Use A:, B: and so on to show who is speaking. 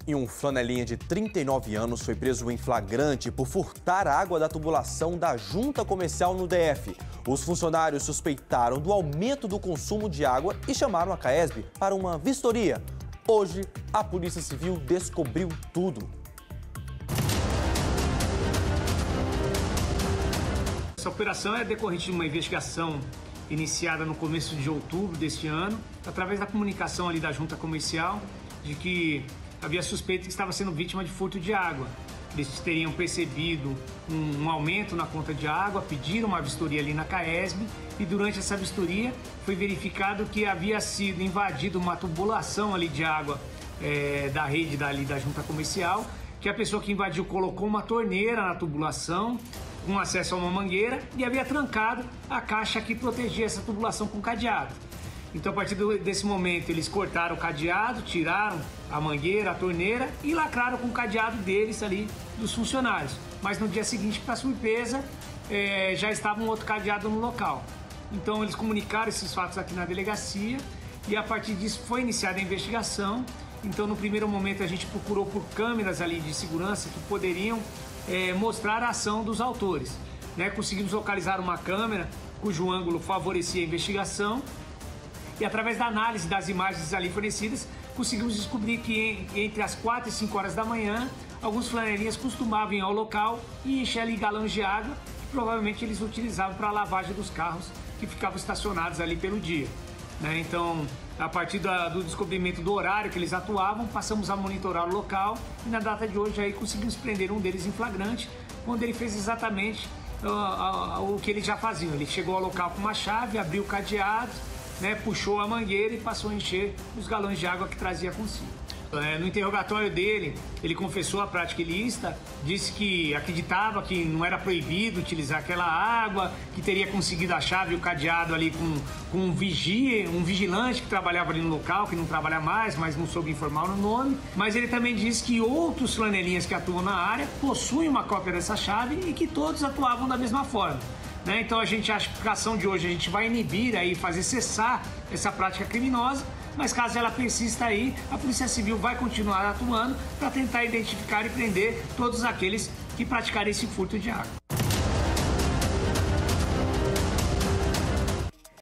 A: E um flanelinha de 39 anos foi preso em flagrante por furtar a água da tubulação da junta comercial no DF. Os funcionários suspeitaram do aumento do consumo de água e chamaram a CAESB para uma vistoria. Hoje, a Polícia Civil descobriu tudo.
B: Essa operação é decorrente de uma investigação iniciada no começo de outubro deste ano, através da comunicação ali da junta comercial, de que havia suspeita que estava sendo vítima de furto de água. Eles teriam percebido um aumento na conta de água, pediram uma vistoria ali na CAESB e durante essa vistoria foi verificado que havia sido invadida uma tubulação ali de água da rede da junta comercial, que a pessoa que invadiu colocou uma torneira na tubulação com acesso a uma mangueira e havia trancado a caixa que protegia essa tubulação com cadeado. Então, a partir desse momento, eles cortaram o cadeado, tiraram a mangueira, a torneira e lacraram com o cadeado deles ali, dos funcionários. Mas no dia seguinte, para surpresa, já estava um outro cadeado no local. Então, eles comunicaram esses fatos aqui na delegacia e a partir disso foi iniciada a investigação. Então, no primeiro momento, a gente procurou por câmeras ali de segurança que poderiam mostrar a ação dos autores. Conseguimos localizar uma câmera cujo ângulo favorecia a investigação. E através da análise das imagens ali fornecidas, conseguimos descobrir que entre as 4 e 5 horas da manhã, alguns flanelinhas costumavam ir ao local e encher ali galões de água, que provavelmente eles utilizavam para a lavagem dos carros que ficavam estacionados ali pelo dia. Então, a partir do descobrimento do horário que eles atuavam, passamos a monitorar o local e na data de hoje aí conseguimos prender um deles em flagrante, onde ele fez exatamente o que eles já faziam. Ele chegou ao local com uma chave, abriu o cadeado, puxou a mangueira e passou a encher os galões de água que trazia consigo. No interrogatório dele, ele confessou a prática ilícita, disse que acreditava que não era proibido utilizar aquela água, que teria conseguido a chave e o cadeado ali com um vigilante que trabalhava ali no local, que não trabalha mais, mas não soube informar o nome. Mas ele também disse que outros flanelinhas que atuam na área possuem uma cópia dessa chave e que todos atuavam da mesma forma. Então a aplicação de hoje a gente vai inibir aí, fazer cessar essa prática criminosa, mas caso ela persista aí, a Polícia Civil vai continuar atuando para tentar identificar e prender todos aqueles que praticarem esse furto de água.